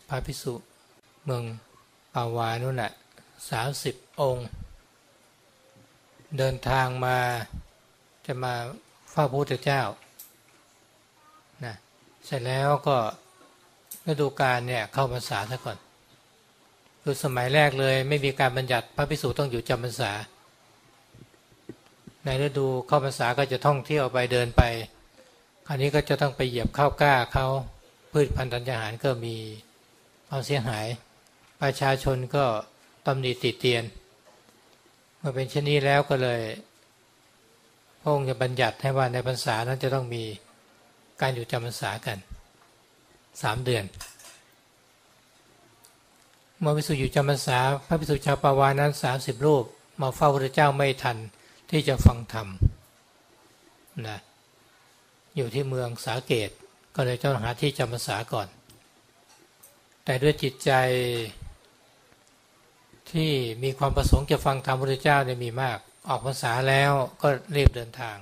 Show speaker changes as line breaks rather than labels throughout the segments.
พระภิกษุเมืองปาวานู่นน่ะ30 องค์เดินทางมาจะมาเฝ้าพระพุทธเจ้านะเสร็จแล้วก็ฤดูกาลเนี่ยเข้าพรรษาซะก่อนคือสมัยแรกเลยไม่มีการบัญญัติพระภิกษุต้องอยู่จำพรรษาในฤดูเข้าพรรษาก็จะท่องเที่ยวไปเดินไปคราวนี้ก็จะต้องไปเหยียบข้าวกล้าเขาพืชพันธุ์ธัญญาหารก็มีความเสียหายประชาชนก็ตำหนิติเตียนเมื่อเป็นเช่นนี้แล้วก็เลยพระองค์จะบัญญัติให้ว่าในพรรษานั้นจะต้องมีการอยู่จำพรรษากัน3 เดือนเมื่อภิกษุอยู่จำพรรษาพระภิกษุชาวปาวานั้น30 รูปมาเฝ้าพระพุทธเจ้าไม่ทันที่จะฟังธรรมนะอยู่ที่เมืองสาเกตก็เลยต้องหาที่จำพรรษาก่อนแต่ด้วยจิตใจที่มีความประสงค์จะฟังธรรมพระพุทธเจ้าเนี่ยมีมากออกพรรษาแล้วก็รีบเดินทาง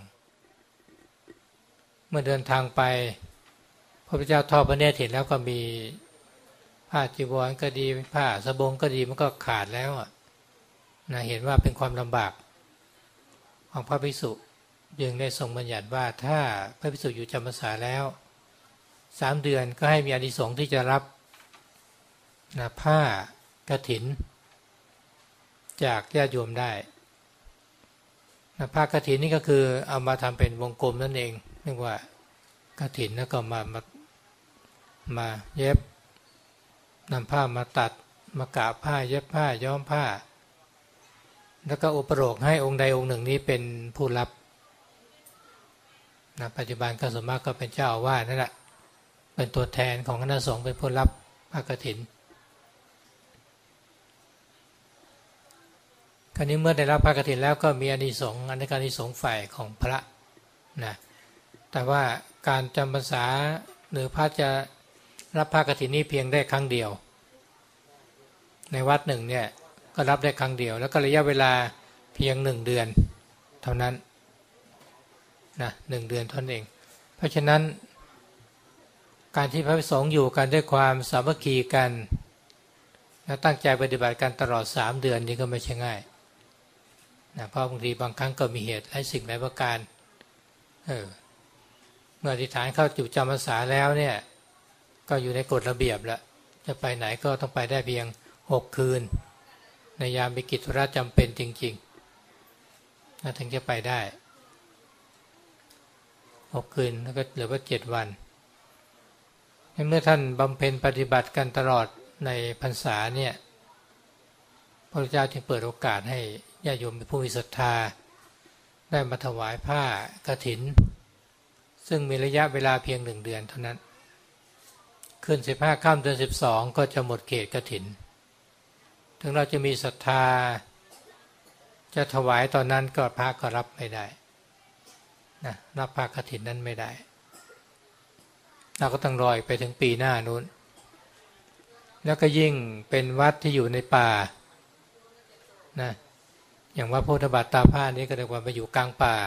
เมื่อเดินทางไปพระพุทธเจ้าทอดพระเนตรเห็นแล้วก็มีผ้าจีวรก็ดีผ้าสบงก็ดีมันก็ขาดแล้วนะเห็นว่าเป็นความลำบากของพระภิกษุจึงได้ทรงบัญญัติว่าถ้าพระภิกษุอยู่จำพรรษาแล้ว3 เดือนก็ให้มีอานิสงส์ที่จะรับนะผ้ากฐินจากญาติโยมได้นะผ้ากฐินนี่ก็คือเอามาทำเป็นวงกลมนั่นเองเรียกว่ากฐินแล้วก็มาเย็บนำผ้ามาตัดมากะผ้าเย็บผ้าย้อมผ้าแล้วก็อุปโลกให้องค์ใดองค์หนึ่งนี้เป็นผู้รับนะปัจจุบันก็ส่วนมากก็เป็นเจ้าอาวาสนั่นแหละเป็นตัวแทนของคณะสงฆ์เป็นผู้รับผ้ากฐินคราวนี้เมื่อได้รับผ้ากฐินแล้วก็มีอานิสงส์อันนี้อานิสงส์ฝ่ายของพระนะแต่ว่าการจำพรรษาหรือพระจะรับผ้ากฐินนี้เพียงได้ครั้งเดียวในวัดหนึ่งเนี่ยก็รับได้ครั้งเดียวแล้วก็ระยะเวลาเพียง1 เดือนเท่านั้นนะ1 เดือนเท่านั้นเองเพราะฉะนั้นการที่พระภิกษุสงฆ์อยู่กันด้วยความสามัคคีกันและตั้งใจปฏิบัติกันตลอด3 เดือนนี้ก็ไม่ใช่ง่ายนะเพราะบางทีบางครั้งก็มีเหตุหลายสิ่งหลายประการเมื่ออธิษฐานเข้าอยู่จำพรรษาแล้วเนี่ยก็อยู่ในกฎระเบียบแล้วจะไปไหนก็ต้องไปได้เพียง6 คืนในยามมีกิจธุระจำเป็นจริงๆถึงจะไปได้6 คืนแล้วก็เหลือว่า7 วันเมื่อท่านบำเพ็ญปฏิบัติกันตลอดในพรรษาเนี่ยพระพุทธเจ้าจึงเปิดโอกาสให้ญาติโยมผู้มีศรัทธาได้มาถวายผ้ากฐินซึ่งมีระยะเวลาเพียง1 เดือนเท่านั้นขึ้น15 ค่ำเดือน12ก็จะหมดเขตกฐินถึงเราจะมีศรัทธาจะถวายตอนนั้นก็พระก็รับไม่ได้นะรับผ้ากฐินนั้นไม่ได้เราก็ต้องรอไปถึงปีหน้านู้นแล้วก็ยิ่งเป็นวัดที่อยู่ในป่านะอย่างวัดโพธิบาทตาผ้านี้ก็เรียกว่าไปอยู่กลางป่า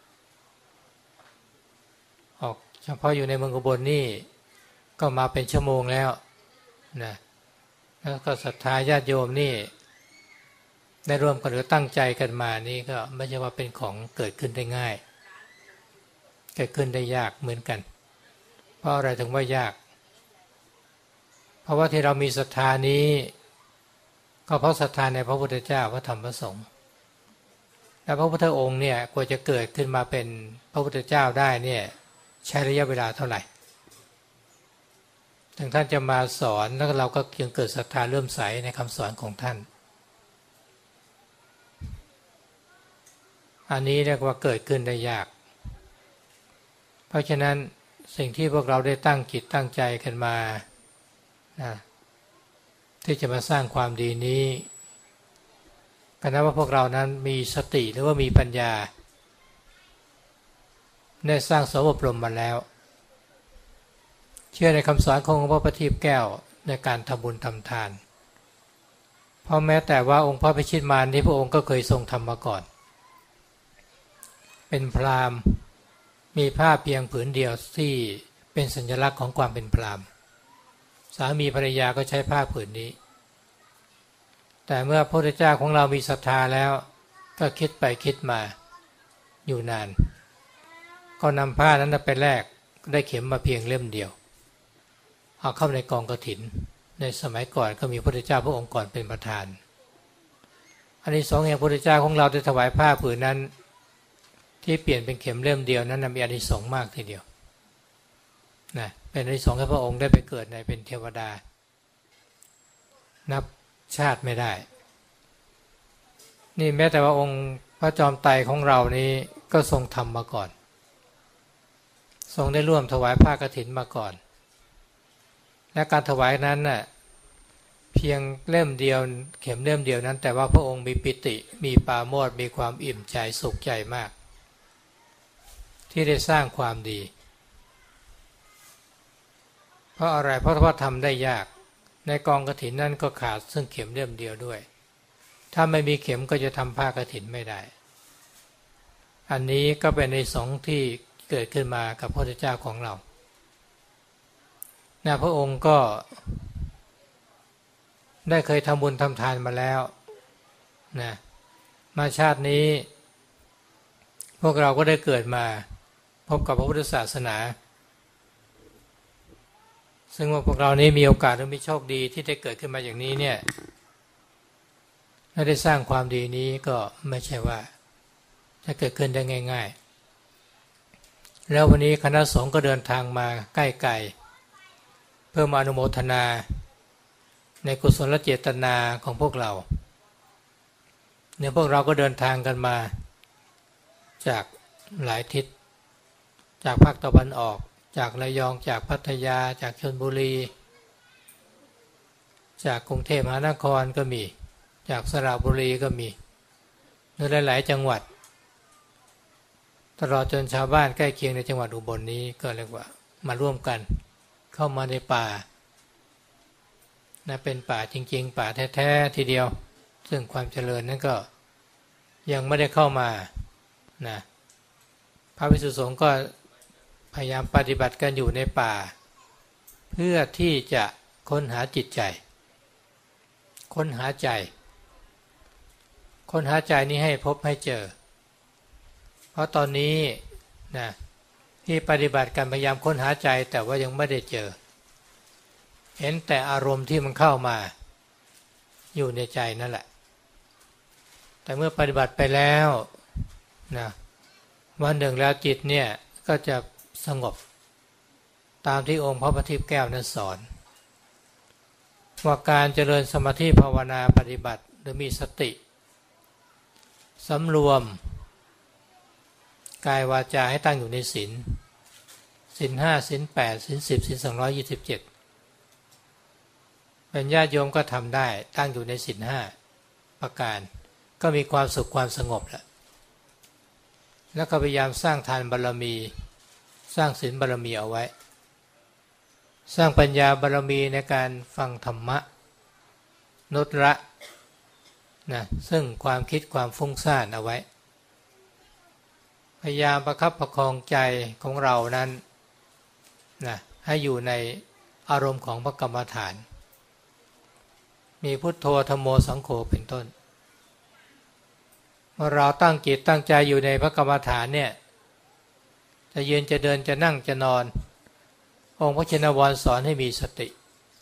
ออกเฉพาะอยู่ในเมืองอุบลนี่ก็มาเป็นชั่วโมงแล้วนะแล้วก็ศรัทธาญาติโยมนี่ได้ร่วมกันหรือตั้งใจกันมานี่ก็ไม่ใช่ว่าเป็นของเกิดขึ้นได้ง่ายเกิดขึ้นได้ยากเหมือนกันเพราะอะไรถึงว่ายากเพราะว่าที่เรามีศรัทธานี้ก็เพราะศรัทธาในพระพุทธเจ้าพระธรรมพระสงฆ์และพระพุทธองค์เนี่ยกว่าจะเกิดขึ้นมาเป็นพระพุทธเจ้าได้เนี่ยใช้ระยะเวลาเท่าไหร่ถึงท่านจะมาสอนแล้วเราก็ยังเกิดศรัทธาเลื่อมใสในคำสอนของท่านอันนี้เรียกว่าเกิดขึ้นได้ยากเพราะฉะนั้นสิ่งที่พวกเราได้ตั้งจิตตั้งใจกันมานะที่จะมาสร้างความดีนี้ก็นับว่าพวกเรานั้นมีสติหรือว่ามีปัญญาได้สร้างสมอบรมมาแล้วเชื่อในคำสอนของพระประทีปแก้วในการทำบุญทำทานเพราะแม้แต่ว่าองค์พระพิชิตมารนี้พระองค์ก็เคยทรงทำมาก่อนเป็นพราหมณ์มีผ้าเพียงผืนเดียวที่เป็นสัญลักษณ์ของความเป็นพราหมณ์สามีภรรยาก็ใช้ผ้าผืนนี้แต่เมื่อพระพุทธเจ้าของเรามีศรัทธาแล้วก็คิดไปคิดมาอยู่นานก็นำผ้านั้นไปแลกได้เข็มมาเพียงเล่มเดียวเอาเข้าในกองกฐินในสมัยก่อนก็มีพระพุทธเจ้าพระองค์ก่อนเป็นประธานอานิสงส์แห่งพระพุทธเจ้าของเราได้ถวายผ้าผืนนั้นที่เปลี่ยนเป็นเข็มเล่มเดียวนั้นมีอานิสงส์มากทีเดียวนะเป็นอานิสงส์ให้พระองค์ได้ไปเกิดในเป็นเทวดานับชาติไม่ได้นี่แม้แต่ว่าองค์พระจอมไตรของเรานี้ก็ทรงทำมาก่อนทรงได้ร่วมถวายผ้ากฐินมาก่อนและการถวายนั้นน่ะเพียงเล่มเดียวเข็มเล่มเดียวนั้นแต่ว่าพระองค์มีปิติมีปราโมทย์มีความอิ่มใจสุขใจมากที่ได้สร้างความดีเพราะอะไรเพราะว่าทำได้ยากในกองกฐินนั้นก็ขาดซึ่งเข็มเล่มเดียวด้วยถ้าไม่มีเข็มก็จะทำผ้ากฐินไม่ได้อันนี้ก็เป็นในสองที่เกิดขึ้นมากับพระพุทธเจ้าของเราพระองค์ก็ได้เคยทำบุญทำทานมาแล้วนะมาชาตินี้พวกเราก็ได้เกิดมาพบกับพระพุทธศาสนาซึ่งว่าพวกเรานี้มีโอกาสและมีโชคดีที่ได้เกิดขึ้นมาอย่างนี้เนี่ยและได้สร้างความดีนี้ก็ไม่ใช่ว่าจะเกิดขึ้นได้ง่ายๆแล้ววันนี้คณะสงฆ์ก็เดินทางมาใกล้ไกลเพื่อมาอนุโมทนาในกุศลเจตนาของพวกเราเนี่ยพวกเราก็เดินทางกันมาจากหลายทิศจากภาคตะวันออกจากระยองจากพัทยาจากชลบุรีจากกรุงเทพมหานครก็มีจากสระบุรีก็มีในหลายๆจังหวัดตลอดจนชาวบ้านใกล้เคียงในจังหวัดอุบลนี้ก็เรียกว่ามาร่วมกันเข้ามาในป่าเป็นป่าจริงๆป่าแท้ๆทีเดียวซึ่งความเจริญนั้นก็ยังไม่ได้เข้ามานะพระภิกษุสงฆ์ก็พยายามปฏิบัติกันอยู่ในป่าเพื่อที่จะค้นหาจิตใจค้นหาใจนี้ให้พบให้เจอเพราะตอนนี้นะที่ปฏิบัติกันพยายามค้นหาใจแต่ว่ายังไม่ได้เจอเห็นแต่อารมณ์ที่มันเข้ามาอยู่ในใจนั่นแหละแต่เมื่อปฏิบัติไปแล้วนะวันหนึ่งแล้วจิตเนี่ยก็จะสงบตามที่องค์พระปฏิปแก้วนั้นสอนว่าการเจริญสมาธิภาวนาปฏิบัติหรือมีสติสำรวมกายวาจาให้ตั้งอยู่ในศีล5ศีล8ศีล10ศีล227เป็นญาติโยมก็ทำได้ตั้งอยู่ในศีล5ประการก็มีความสุขความสงบแล้วก็พยายามสร้างทานบารมีสร้างศีลบารมีเอาไว้สร้างปัญญาบารมีในการฟังธรรมะลดละซึ่งความคิดความฟุ้งซ่านเอาไว้พยายามประคับประคองใจของเรานั้นให้อยู่ในอารมณ์ของพระกรรมฐานมีพุทโธธัมโมสังโฆเป็นต้นเมื่อเราตั้งจิตตั้งใจอยู่ในพระกรรมฐานเนี่ยจะยืนจะเดินจะนั่งจะนอนองค์พระชินวรสอนให้มีสติ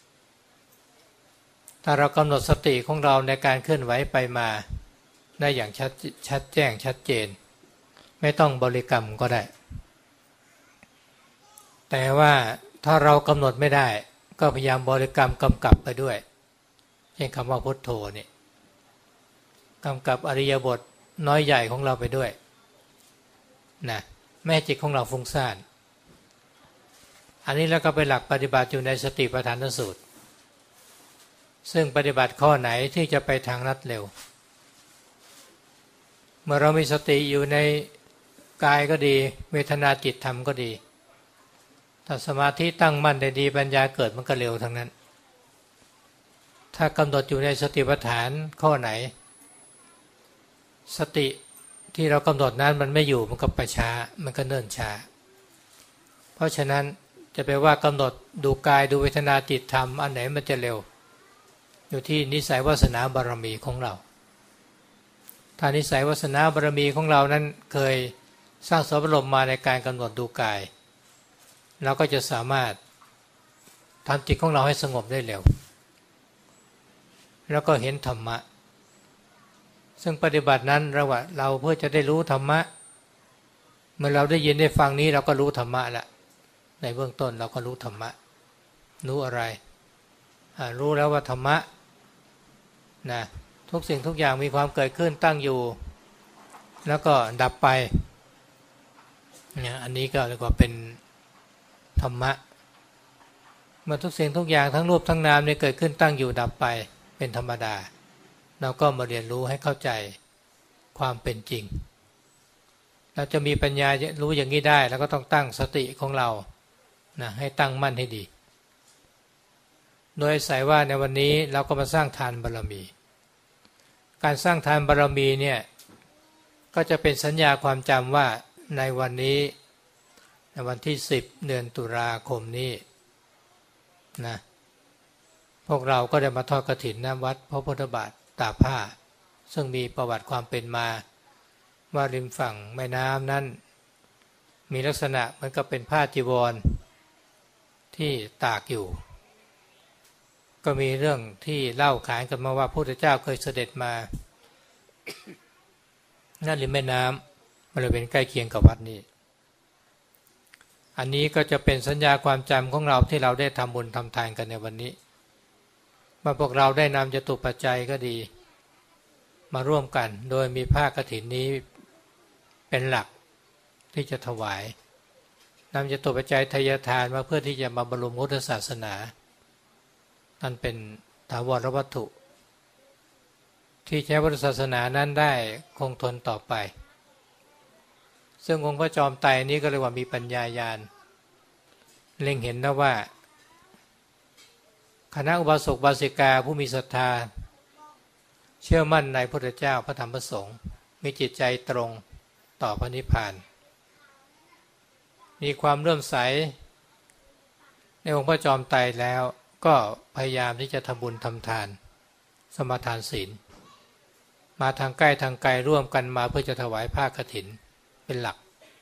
ถ้าเรากำหนดสติของเราในการเคลื่อนไหวไปมาได้อย่างชัดแจ้งชัดเจนไม่ต้องบริกรรมก็ได้แต่ว่าถ้าเรากำหนดไม่ได้ก็พยายามบริกรรมกำกับไปด้วยเช่นคำว่าพุทโธนี่กำกับอริยบทน้อยใหญ่ของเราไปด้วยไม่ให้จิตของเราฟุ้งซ่านอันนี้แล้วก็เป็นหลักปฏิบัติอยู่ในสติปัฏฐานสูตรซึ่งปฏิบัติข้อไหนที่จะไปทางรัดเร็วเมื่อเรามีสติอยู่ในกายก็ดีเวทนาจิตธรรมก็ดีถ้าสมาธิตั้งมั่นได้ดีปัญญาเกิดมันก็เร็วทั้งนั้นถ้ากำหนดอยู่ในสติปัฏฐานข้อไหนสติที่เรากำหนดนั้นมันไม่อยู่มันก็ไปช้ามันก็เนิ่นช้าเพราะฉะนั้นจะไปว่ากำหนดดูกายดูเวทนาจิตธรรมอันไหนมันจะเร็วอยู่ที่นิสัยวาสนาบารมีของเราถ้านิสัยวาสนาบารมีของเรานั้นเคยสร้างสมอารมณ์มาในการกำหนดดูกายเราก็จะสามารถทำจิตของเราให้สงบได้เร็วแล้วก็เห็นธรรมะซึ่งปฏิบัตินั้นเราเพื่อจะได้รู้ธรรมะเมื่อเราได้ยินได้ฟังนี้เราก็รู้ธรรมะละในเบื้องต้นเราก็รู้ธรรมะรู้อะไรรู้แล้วว่าธรรมะนะทุกสิ่งทุกอย่างมีความเกิดขึ้นตั้งอยู่แล้วก็ดับไปเนี่ยอันนี้ก็เรียกว่าเป็นธรรมะเมื่อทุกสิ่งทุกอย่างทั้งรูปทั้งนามเนี่ยเกิดขึ้นตั้งอยู่ดับไปเป็นธรรมดาเราก็มาเรียนรู้ให้เข้าใจความเป็นจริงเราจะมีปัญญารู้อย่างนี้ได้แล้วก็ต้องตั้งสติของเรานะให้ตั้งมั่นให้ดีโดยอาศัยว่าในวันนี้เราก็มาสร้างทานบารมีการสร้างทานบารมีเนี่ยก็จะเป็นสัญญาความจำว่าในวันนี้ในวันที่10เดือนตุลาคมนี้นะพวกเราก็ได้มาทอดกฐินณวัดพระพุทธบาทตากผ้าซึ่งมีประวัติความเป็นมาว่าริมฝั่งแม่น้ำนั้นมีลักษณะเหมือนกับเป็นผ้าจีวรที่ตากอยู่ก็มีเรื่องที่เล่าขานกันมาว่าพระพุทธเจ้าเคยเสด็จมาณริมแม่น้ำบริเวณใกล้เคียงกับวัดนี้อันนี้ก็จะเป็นสัญญาความจำของเราที่เราได้ทำบุญทำทานกันในวันนี้มาพวกเราได้นำจตุปัจจัยก็ดีมาร่วมกันโดยมีผ้ากฐินนี้เป็นหลักที่จะถวายนำจตุปัจจัยทายทานมาเพื่อที่จะมาบำรุงพุทธศาสนานั่นเป็นถาวรวัตถุที่ใช้พุทธศาสนานั้นได้คงทนต่อไปซึ่งองค์พระจอมไตรนี้ก็เรียกว่ามีปัญญาญาณเล็งเห็นนะว่าคณะอุบาสกอุบาสิกาผู้มีศรัทธาเชื่อมั่นในพระพุทธเจ้าพระธรรมพระสงฆ์มีจิตใจตรงต่อพระนิพพานมีความเลื่อมใสในองค์พระจอมไตรแล้วก็พยายามที่จะทำบุญทำทานสมาทานศีลมาทางใกล้ทางไกลร่วมกันมาเพื่อจะถวายผ้ากฐินเป็นหลัก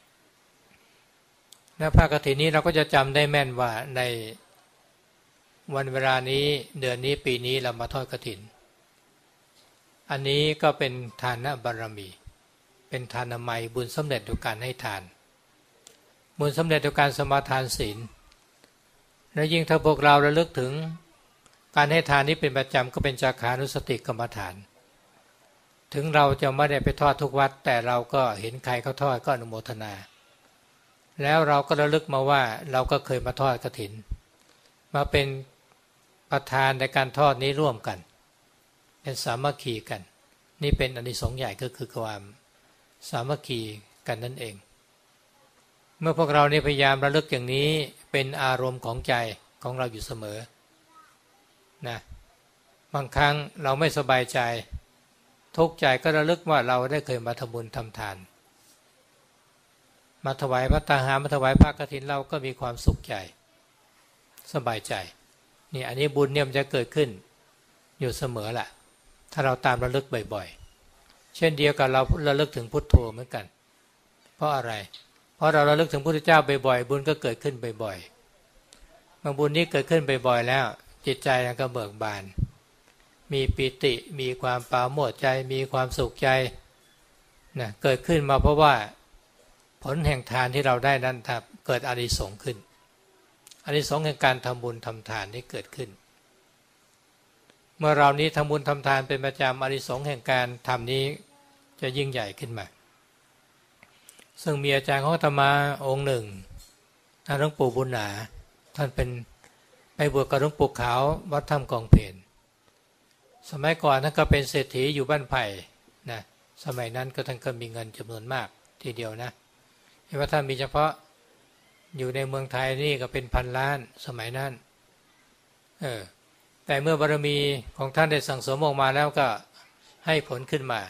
และผ้ากฐินนี้เราก็จะจำได้แม่นว่าในวันเวลานี้เดือนนี้ปีนี้เรามาทอดกฐินอันนี้ก็เป็นทานบารมีเป็นทานไมยบุญสำเร็จโดยการให้ทานบุญสำเร็จโดยการสมาทานศีลและยิ่งถ้าพวกเราระลึกถึงการให้ทานนี้เป็นประจำก็เป็นจาคานุสติกรรมฐานถึงเราจะไม่ได้ไปทอดทุกวัดแต่เราก็เห็นใครเขาทอดก็อนุโมทนาแล้วเราก็ระลึกมาว่าเราก็เคยมาทอดกฐินมาเป็นประธานในการทอดนี้ร่วมกันเป็นสามัคคีกันนี่เป็นอานิสงส์ใหญ่ก็คือความสามัคคีกันนั่นเองเมื่อพวกเรานี่พยายามระลึกอย่างนี้เป็นอารมณ์ของใจของเราอยู่เสมอนะบางครั้งเราไม่สบายใจทุกข์ใจก็ระลึกว่าเราได้เคยมาทำบุญทำทานมาถวายพระตาหารมาถวายผ้ากฐินเราก็มีความสุขใจสบายใจนี่อันนี้บุญเนี่ยมันจะเกิดขึ้นอยู่เสมอแหละถ้าเราตามระลึกบ่อยๆเช่นเดียวกับเราระลึกถึงพุทโธเหมือนกันเพราะอะไรเพราะเราระลึกถึงพระพุทธเจ้าบ่อยๆบุญก็เกิดขึ้นบ่อยๆเมื่อบุญนี้เกิดขึ้นบ่อยๆแล้วจิตใจก็เบิกบานมีปิติมีความปราโมทย์ใจมีความสุขใจนะเกิดขึ้นมาเพราะว่าผลแห่งทานที่เราได้นั้นครับเกิดอานิสงส์ขึ้นอานิสงส์แห่งการทำบุญทำทานนี้เกิดขึ้นเมื่อเรานี้ทำบุญทำทานเป็นประจำอานิสงส์แห่งการทำนี้จะยิ่งใหญ่ขึ้นมาซึ่งมีอาจารย์ของอาตมาองค์หนึ่งท่านหลวงปู่บุญหนาท่านเป็นไปบวชกับหลวงปู่ขาววัดถ้ำกองเพลสมัยก่อนท่านก็เป็นเศรษฐีอยู่บ้านไผ่นะสมัยนั้นก็ท่านก็มีเงินจำนวนมากทีเดียวนะเห็นว่าท่านมีเฉพาะอยู่ในเมืองไทยนี่ก็เป็นพันล้านสมัยนั้นแต่เมื่อบารมีของท่านได้สั่งสมออกมาแล้วก็ให้ผลขึ้นมา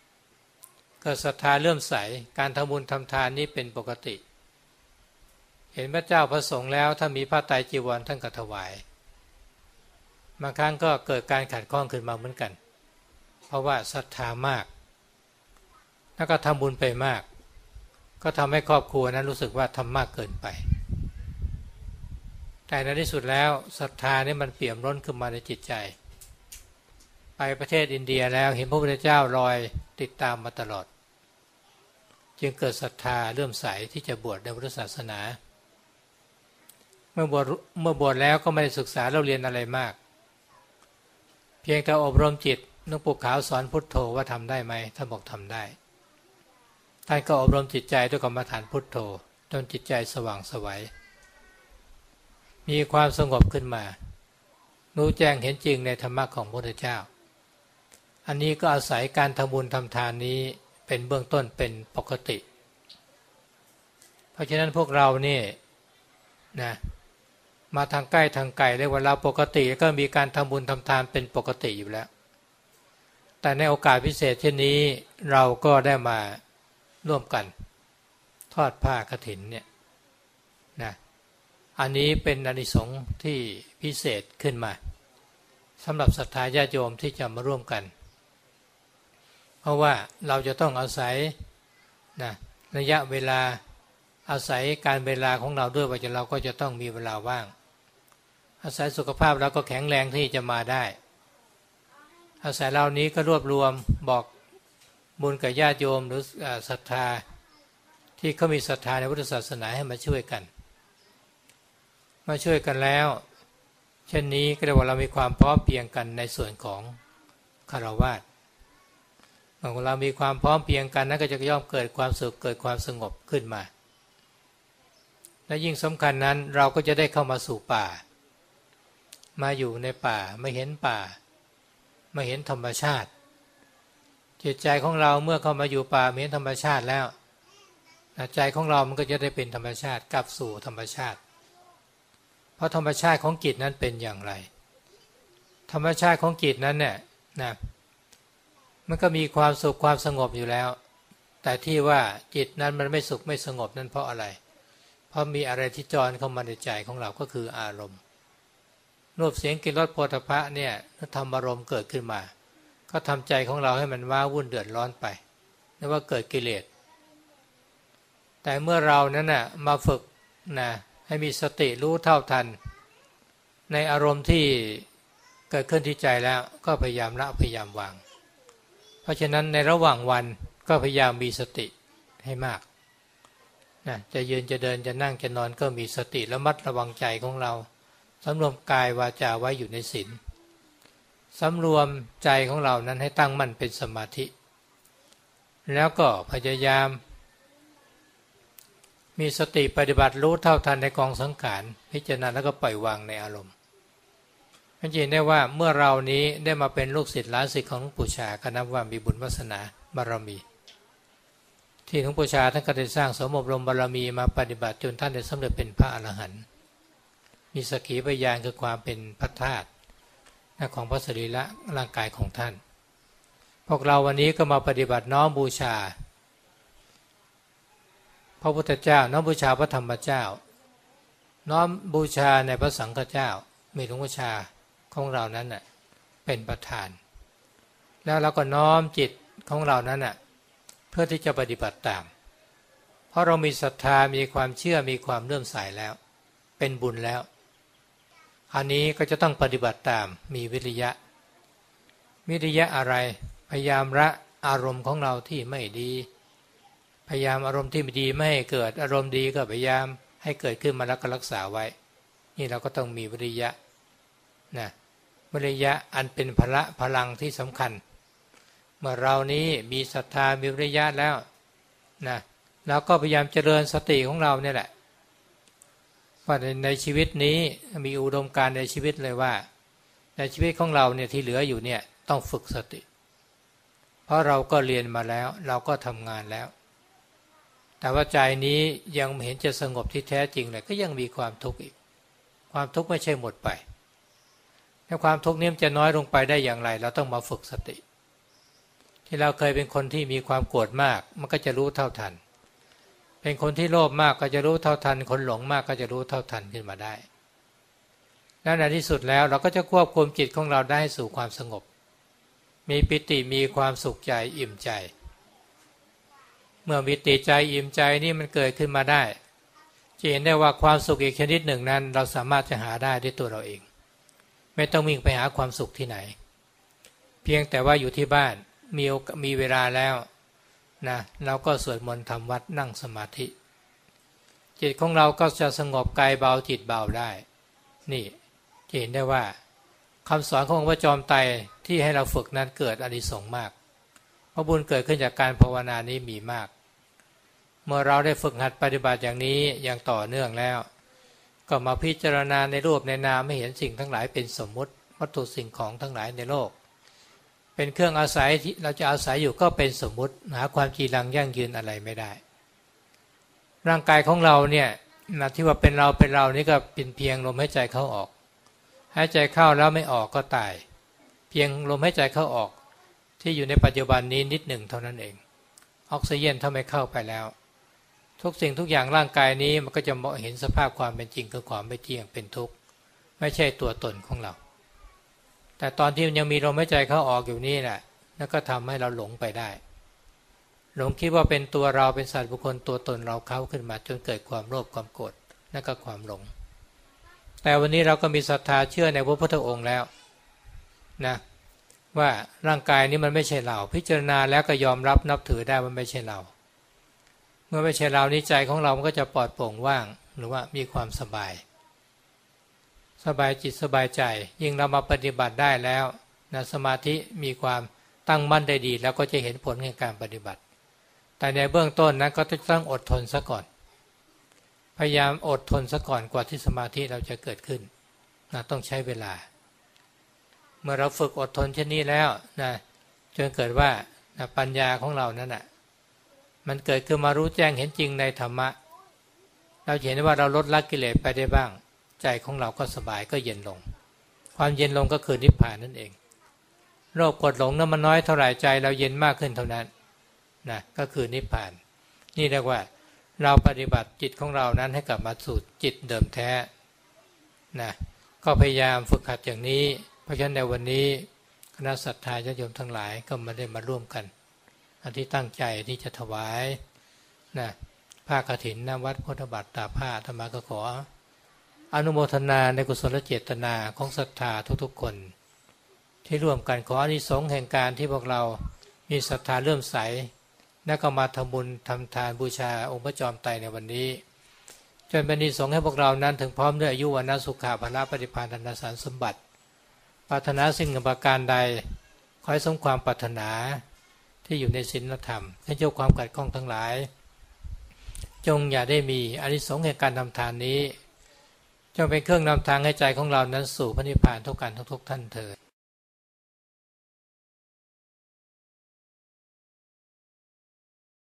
ก็ศรัทธาเลื่อมใสการทำบุญทำทานนี้เป็นปกติเห็นพระเจ้าพระสงฆ์แล้วถ้ามีผ้าไตรจีวรท่านก็ถวายบางครั้งก็เกิดการขัดข้องขึ้นมาเหมือนกันเพราะว่าศรัทธามากแล้วก็ทำบุญไปมากก็ทำให้ครอบครัวนั้นรู้สึกว่าทำมากเกินไปแต่ในที่สุดแล้วศรัทธานี่มันเปี่ยมล้นขึ้นมาในจิตใจไปประเทศอินเดียแล้วเห็นพระพุทธเจ้าลอยติดตามมาตลอดจึงเกิดศรัทธาเลื่อมใสที่จะบวชในพุทธศาสนาเมื่อบวชแล้วก็ไม่ได้ศึกษาเราเรียนอะไรมากเพียงแต่อบรมจิตหลวงปู่ขาวสอนพุทโธว่าทำได้ไหมท่านบอกทำได้ท่านก็อบรมจิตใจด้วยกรรมฐานพุทโธจนจิตใจสว่างไสวมีความสงบขึ้นมารู้แจ้งเห็นจริงในธรรมะของพระพุทธเจ้าอันนี้ก็อาศัยการทำบุญทำทานนี้เป็นเบื้องต้นเป็นปกติเพราะฉะนั้นพวกเรานี่นะมาทางใกล้ทางไกลเรียกว่าเราปกติก็มีการทำบุญทำทานเป็นปกติอยู่แล้วแต่ในโอกาสพิเศษเช่นนี้เราก็ได้มาร่วมกันทอดผ้ากฐินเนี่ยนะอันนี้เป็นอานิสงส์ที่พิเศษขึ้นมาสำหรับศรัทธาญาติโยมที่จะมาร่วมกันเพราะว่าเราจะต้องอาศัยนะระยะเวลาอาศัยการเวลาของเราด้วยว่าเราก็จะต้องมีเวลาว่างอาศัยสุขภาพเราก็แข็งแรงที่จะมาได้อาศัยเหล่านี้ก็รวบรวมบอกบุญกับญาติโยมหรือศรัทธาที่เขามีศรัทธาในพุทธศาสนาให้มาช่วยกันแล้วเช่นนี้ก็เรียกว่าเรามีความพร้อมเพรียงกันในส่วนของฆราวาสเมื่อเรามีความพร้อมเพรียงกันนั้นก็จะย่อมเกิดความสุขเกิดความสงบขึ้นมาและยิ่งสำคัญนั้นเราก็จะได้เข้ามาสู่ป่ามาอยู่ในป่าไม่เห็นป่าไม่เห็นธรรมชาติจิตใจของเราเมื่อเข้ามาอยู่ป่าเห็นธรรมชาติแล้วใจของเรามันก็จะได้เป็นธรรมชาติกลับสู่ธรรมชาติเพราะธรรมชาติของจิตนั้นเป็นอย่างไรธรรมชาติของจิตนั้นเนี่ยนะมันก็มีความสุขความสงบอยู่แล้วแต่ที่ว่าจิตนั้นมันไม่สุขไม่สงบนั้นเพราะอะไรเพราะมีอะไรที่จรเข้ามาในใจของเราก็คืออารมณ์รูปเสียงกลิ่นรสโผฏฐัพพะเนี่ยธรรมอารมณ์เกิดขึ้นมาก็ทำใจของเราให้มันว้าวุ่นเดือดร้อนไปเรียกว่าเกิดกิเลสแต่เมื่อเรานั้นน่ะมาฝึกนะให้มีสติรู้เท่าทันในอารมณ์ที่เกิดขึ้นที่ใจแล้วก็พยายามละพยายามวางเพราะฉะนั้นในระหว่างวันก็พยายามมีสติให้มากนะจะยืนจะเดินจะนั่งจะนอนก็มีสติระมัดระวังใจของเราสำรวมกายวาจาไว้อยู่ในศีลสำรวมใจของเรานั้นให้ตั้งมั่นเป็นสมาธิแล้วก็พยายามมีสติปฏิบัติรู้เท่าทันในกองสังขารพิจารณาแล้วก็ปล่อยวางในอารมณ์มันจะเห็นได้ว่าเมื่อเรานี้ได้มาเป็นลูกศิษย์หลานศิษย์ของหลวงปู่ชาก็นับว่ามีบุญวาสนาบารมีที่หลวงปู่ชาท่านก็ได้สร้างสมอบรมบารมีมาปฏิบัติจนท่านได้สำเร็จเป็นพระอรหันต์มีสักขีพยานคือความเป็นพระธาตุของพระสรีระร่างกายของท่านพวกเราวันนี้ก็มาปฏิบัติน้อมบูชาพระพุทธเจ้าน้อมบูชาพระธรรมเจ้าน้อมบูชาในพระสังฆเจ้ามีหลวงปู่ชาของเรานั้นน่ะเป็นประธานแล้วเราก็น้อมจิตของเรานั้นน่ะเพื่อที่จะปฏิบัติตามเพราะเรามีศรัทธามีความเชื่อมีความเลื่อมใสแล้วเป็นบุญแล้วอันนี้ก็จะต้องปฏิบัติตามมีวิริยะอะไรพยายามละอารมณ์ของเราที่ไม่ดีพยายามอารมณ์ที่ไม่ดีไม่ให้เกิดอารมณ์ดีก็พยายามให้เกิดขึ้นมาแล้วก็รักษาไว้นี่เราก็ต้องมีวิริยะนะวิริยะอันเป็นพลังที่สำคัญเมื่อเรานี้มีศรัทธามีวิริยะแล้วนะเราก็พยายามเจริญสติของเราเนี่ยแหละว่าในชีวิตนี้มีอุดมการณ์ในชีวิตเลยว่าในชีวิตของเราเนี่ยที่เหลืออยู่เนี่ยต้องฝึกสติเพราะเราก็เรียนมาแล้วเราก็ทำงานแล้วแต่ว่าใจนี้ยังไม่เห็นจะสงบที่แท้จริงเลยก็ยังมีความทุกข์อีกความทุกข์ไม่ใช่หมดไปถ้าความทุกข์นี้จะน้อยลงไปได้อย่างไรเราต้องมาฝึกสติที่เราเคยเป็นคนที่มีความโกรธมากมันก็จะรู้เท่าทันเป็นคนที่โลภมากก็จะรู้เท่าทันคนหลงมากก็จะรู้เท่าทันขึ้นมาได้และในที่สุดแล้วเราก็จะควบคุมจิตของเราได้สู่ความสงบมีปิติมีความสุขใจอิ่มใจเมื่อมีปิติใจอิ่มใจนี่มันเกิดขึ้นมาได้จะเห็นได้ว่าความสุขอีกชนิดหนึ่งนั้นเราสามารถจะหาได้ด้วยตัวเราเองไม่ต้องวิ่งไปหาความสุขที่ไหนเพียงแต่ว่าอยู่ที่บ้านมีเวลาแล้วนะเราก็สวดมนต์ทำวัดนั่งสมาธิจิตของเราก็จะสงบกายเบาจิตเบาได้นี่จะเห็นได้ว่าคำสอนของพระจอมไตรที่ให้เราฝึกนั้นเกิดอานิสงส์มากเพราะบุญเกิดขึ้นจากการภาวนานี้มีมากเมื่อเราได้ฝึกหัดปฏิบัติอย่างนี้อย่างต่อเนื่องแล้วก็มาพิจารณาในรูปในนามไม่เห็นสิ่งทั้งหลายเป็นสมมุติวัตถุสิ่งของทั้งหลายในโลกเป็นเครื่องอาศัยที่เราจะอาศัยอยู่ก็เป็นสมมุติหาความจีรังยั่งยืนอะไรไม่ได้ร่างกายของเราเนี่ยที่ว่าเป็นเรานี่ก็เป็นเพียงลมหายใจเข้าออกหายใจเข้าแล้วไม่ออกก็ตายเพียงลมหายใจเข้าออกที่อยู่ในปัจจุบันนี้นิดหนึ่งเท่านั้นเองออกซิเจนถ้าไม่เข้าไปแล้วทุกสิ่งทุกอย่างร่างกายนี้มันก็จะมองเห็นสภาพความเป็นจริงคือความไม่เที่ยงเป็นทุกข์ไม่ใช่ตัวตนของเราแต่ตอนที่มันยังมีลมหายใจเข้าออกอยู่นี่แหละนั่นก็ทำให้เราหลงไปได้หลงคิดว่าเป็นตัวเราเป็นสัตว์บุคคลตัวตนเราเขาขึ้นมาจนเกิดความโลภความโกรธนั่นก็ความหลงแต่วันนี้เราก็มีศรัทธาเชื่อในพระพุทธองค์แล้วนะว่าร่างกายนี้มันไม่ใช่เราพิจารณาแล้วก็ยอมรับนับถือได้ว่าไม่ใช่เราเมื่อไม่ใช่เรานี้ใจของเรามันก็จะปลอดโปร่งว่างหรือว่ามีความสบายจิตสบายใจยิ่งเรามาปฏิบัติได้แล้วนะสมาธิมีความตั้งมั่นได้ดีแล้วก็จะเห็นผลในการปฏิบัติแต่ในเบื้องต้นนั้นก็ต้องอดทนซะก่อนพยายามอดทนซะก่อนกว่าที่สมาธิเราจะเกิดขึ้นนะต้องใช้เวลาเมื่อเราฝึกอดทนเช่นนี้แล้วนะจนเกิดว่านะปัญญาของเรานั้นนะมันเกิดขึ้นมารู้แจ้งเห็นจริงในธรรมะเราเห็นว่าเราลดละกิเลสไปได้บ้างใจของเราก็สบายก็เย็นลงความเย็นลงก็คือนิพพานนั่นเองโลภโกรธหลงนั้นมันน้อยเท่าไหร่ใจเราเย็นมากขึ้นเท่านั้นนะก็คือนิพพานนี่เรียกว่าเราปฏิบัติจิตของเรานั้นให้กลับมาสู่จิตเดิมแท้นะก็พยายามฝึกหัดอย่างนี้เพราะฉะนั้นในวันนี้คณะศรัทธาญาติโยมทั้งหลายก็มาได้มาร่วมกันที่ตั้งใจที่จะถวายนะผ้ากฐินณวัดพุทธบาทตาผ้าธรรมะก็ขออนุโมทนาในกุศลเจตนาของศรัทธาทุกๆคนที่ร่วมกันขออานิสงส์แห่งการที่พวกเรามีศรัทธาเลื่อมใสและก็มาทำบุญทำทานบูชาองค์พระจอมไตรในวันนี้จนเป็นอานิสงส์ให้พวกเรานั้นถึงพร้อมด้วยอายุวันสุขะพละปฏิภาณธนสารสมบัติปรารถนาสิ่งประการใดขอให้สมความปรารถนาที่อยู่ในศีลธรรมให้เจ้าความขัดข้องทั้งหลายจงอย่าได้มีอานิสงส์แห่งการทำทานนี้จงเป็นเครื่องนำทางให้ใจของเรานั้นสู่พระนิพพานทุกท่านเถิด